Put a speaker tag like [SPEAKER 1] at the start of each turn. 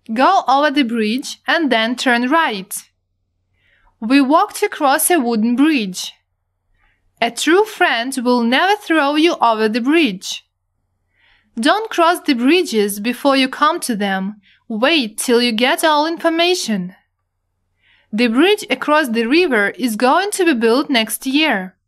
[SPEAKER 1] Go over the bridge and then turn right. We walked across a wooden bridge. A true friend will never throw you over the bridge. Don't cross the bridges before you come to them. Wait till you get all information. The bridge across the river is going to be built next year.